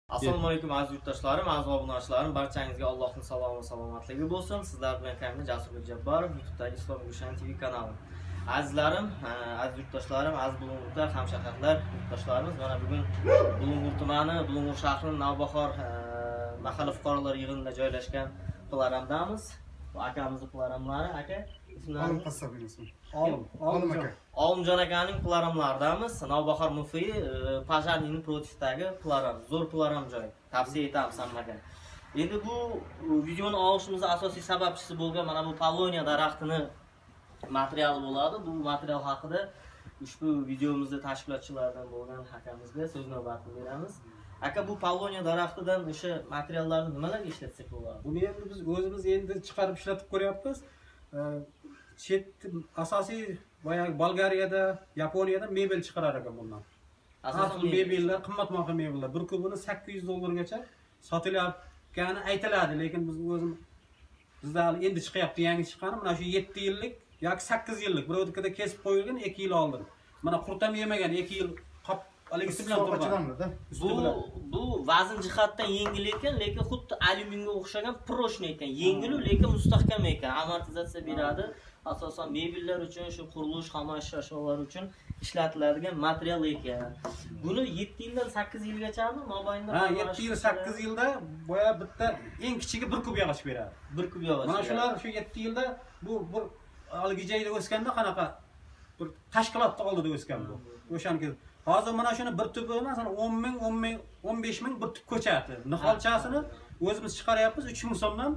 Assalomu alaykum aziz yurtdoshlarim, aziz obunachilarim, barchangizga Allohning salomi va salomatligi bo'lsin. Sizlar bilan kamida Jasurbek Jabborov, YouTube'dagi Islom Gulshan TV kanali. Azizlarim, aziz yurtdoshlarim, aziz Bulung'urtlar, hamshahridlar, yurtdoshlarimiz, mana bugun Bulung'ur tumani, Bulung'ur shahrining Navbahor mahalla fuqarolar yig'inida joylashgan Pilaramdamiz. Bu akamizning Pilaramlari, aka Olim qassob ismi. Olim aka. Olimjon akaning Pilaramlaridamiz. Navbahor mufiyi Pajarnining protifdagi Pilaram, zo'r Pilaram joy. Tavsiya etamiz hammaga. Endi bu videoni olishimizning asosiy sababchisi bo'lgan mana bu Poloniya daraxtini materiali bo'ladi. Bu material haqida ushbu videomizda tashkilotchilardan bo'lgan hakamizga so'z navbatini beramiz. Aka, bu Poloniya daraxtidan o'sha materiallarni nimalarga ishlatsak bo'ladi? Buni endi biz o'zimiz endi chiqarib ishlatib ko'ryapmiz. Chet asosiy boyagi Bolgariyada, Yaponiyada mebel chiqarar ekan bundan. Asosan mebellar, qimmatbaho mebellar. Bir kubini $800 sotilayotgani aytiladi, lekin biz o'zimiz bizda endi chiqyapti, yangi chiqqani mana shu 7 yillik yoki 8 yillik birovnikida kesib qo'yilgan 2 yil oldin. Mana qurtam yemagan 2 yil qop aligisi bilan turgan. Bu vazn jihatdan yengil ekan, lekin xuddi alyuminga o'xshagan proshniy ekan. Yengil, lekin mustahkam ekan. Amortizatsiya beradi. Asosan mebellar uchun, shu qurilish xomashyo ashyolar uchun ishlatiladigan material ekan. Buni 7 yildan 8 yilgachami mobaynida? Ha, 7 yil 8 yilda boya bitta eng kichigi 1 kub yog'och beradi. 1 kub yog'och. Mana shular shu 7 yilda bu bir algijayda o'sganda qanaqa bir tashkilotda oldida o'sgan bu. O'shaniki hozir mana shuni bir tubi masalan 10 ming, 15 ming bir tub ko'chati. Niholchasini o'zimiz chiqaryapmiz 3 ming so'mdan.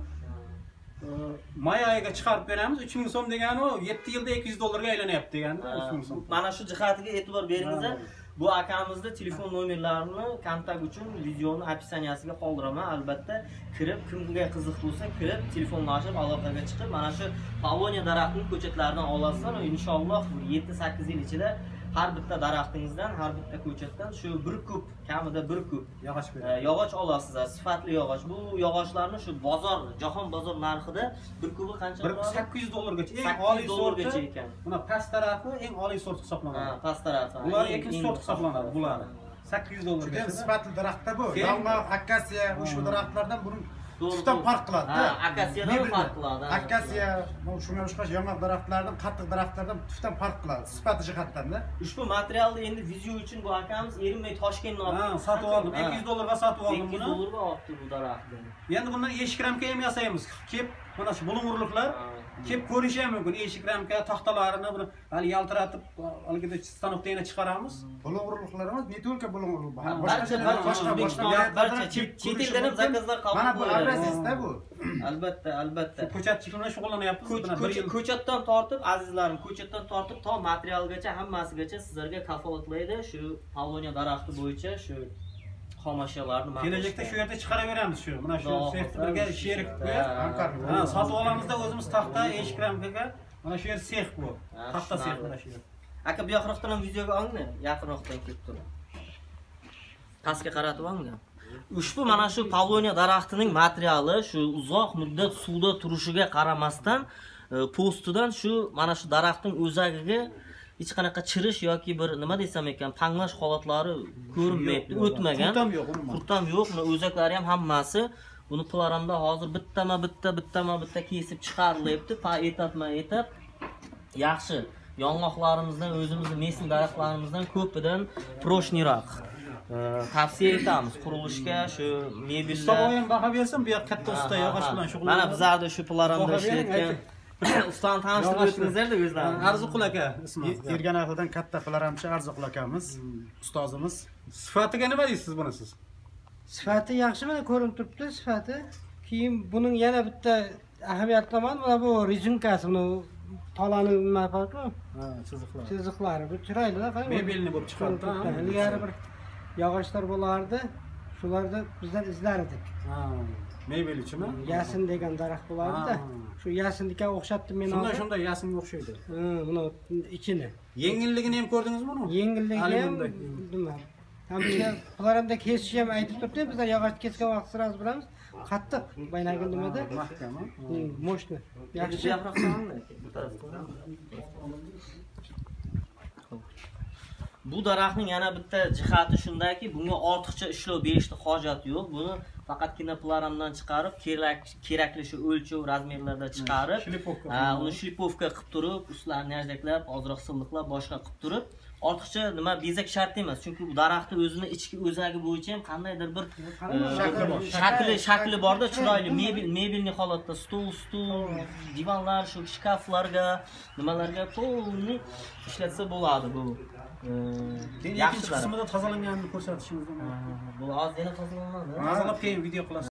May oyiga chiqarib beramiz. 3 ming so'm degani u 7 yilda $200 ga aylanyapti deganda 3 ming so'm. Mana shu jihatiga e'tibor beringiz. Bu akamizning telefon nomerlarini kontakt uchun videoni opsiyaniyasiga qoldiraman. Albatta, kirib kimga qiziq bo'lsa, kirib telefonlashib aloqaga chiqib, mana shu Poloniya daraxtining ko'chatlaridan olasizlar. Inshaalloh 7-8 yil ichida har bitta daraxtingizdan, har bitta ko'chatdan shu 1 kub, kamida 1 kub yog'och olasizlar, sifatli yog'och. Bu yog'ochlarni shu bozor, jahon bozor narxida 1 kubi qancha bo'ladi? $800 gacha. Eng oliy sortgacha ekan. Buni past tarafi eng oliy sort hisoblanadi. Ha, past tarafi. Bular ikkinchi sort hisoblanadi bular. $800 Juda sifatli daraxtda bu. Yong'oq, akasiya, ushbu daraxtlardan buni tufdan farq qiladi. Ha, akasiyadan farq qiladi. Akasiya, shunga o'xshash yong'oq daraxtlardan, qattiq daraxtlardan tufdan farq qiladi, sifati jihatdan-da. Ushbu materialni endi video uchun bu akamiz Erinmay Toshkentdan oldi. Sotib oldim. $200 ga sotib oldim buni. $200 ga olibdi bu daraxtni. Endi bundan eshik ramka ham yasaymiz. Kep, mana shu bulung'urliklar kep ko'rishi ham mumkin. Eshik ramka taxtalarini buni hali yaltiratib, aligida stanokda yana chiqaramiz. Bulung'urliklarimiz ne только bulung'urlik, barcha chet eldan ham zakazlar qabul mana bu obrazetsda bu. Albatta. Ko'chatchilik bilan shug'ullanyapmiz. Ko'chatdan tortib, azizlarim, ko'chatdan tortib to materialgacha, hammasigacha sizlarga kafolatlaydi. Shu Poloniya daraxti bo'yicha shu xomashyolarni kelajakda shu yerda chiqaraveramiz shu. Mana shu sektorga sherik qo'yib, ha, sotib olamizda o'zimiz taxta, eshik ramkaga. Mana shu yer sex bu. Taxta sex mana shu yer. Aka, bu yoqroqdan ham videoga olingni, yaqinroqdan kelib turib. Pastga qaratib olinglar. Ushbu mana shu Poloniya daraxtining materiali shu uzoq muddat suvda turishiga qaramasdan postidan shu mana shu daraxtning o'zagiga hech qanaqa chirish yoki bir nima desam ekan, panglash holatlari ko'rinmayapti, o'tmagan. Qurtam yo'q, uni o'zaklari ham hammasi buni Pilaramda hozir bitta kesib chiqarilyapti, etap. Yaxshi. Yong'oqlarimizdan, o'zimizning mesin daraxtlarimizdan ko'pidan proshniroq. Tavsiya etamiz qurilishga, shu mebellar. Ustoboyim baho bersin, bu yoq katta usta yog'och bilan shug'ullanadi. Mana bizlarda shu Pilaramda ishlayotgan ustani tanishtirib o'tingizlar-da o'zlaringiz. Arziqul aka ismi. Erganahlidan katta Pilaramchi Arziqul akamiz, ustozimiz. Sifatiga nima deysiz buni siz? Sifati yaxshi, mana ko'rinib turibdi sifati. Keyin buning yana bitta ahamiyatli tomoni mana bu rezinkasi, buni tolani nima farqi? Ha, chiziqlar. Chiziqlari bu chiroyli-da, qarang. Mebelni bo'lib chiqadi. Ilgari bir yog'ochlar bo'lardi, shularda bizdan izlar edik. Ha, mebel uchunmi? Yasin degan daraxt bo'lardi-da. Shu yasinga o'xshatdim men. Shunda yasinga o'xshaydi. Buni ichini. Yengilligini ham ko'rdingizmi uni? Yengilligi ham nima? Hamcha Pilaramda kesish ham aytib turibdi, bizlar yog'och kesgan vaqt sirasi bilamiz. Qattiq, baynagi nimada? Mahkam, mo'shni. Yaxshi yaproqdan bu tarafdan. Bu daraxtning yana bitta jihati shundaki, bunga ortiqcha ishlov berishni hojati yo'q. Buni faqatgina ploramdan chiqarib, kerakli shu o'lchov razmerlarda chiqarib, uni shlipovka qilib turib, ustlarini yajdaklab, ozroq silliqlab, boshqa qilib turib, ortiqcha nima bezak shart emas. Chunki bu daraxtning o'zini ichki o'zagi bo'yicha ham qandaydir bir shakli borda, chiroyli mebelniy holatda stol, divanlar, shu shkaflarga, nimalarga to'g'ri ishlatsa bo'ladi bu. Keyin ikkinchi qismida tozalanganini ko'rsatishimiz mumkin. Bu oz yana tozalanadi. Tozalab keyin video qilasiz.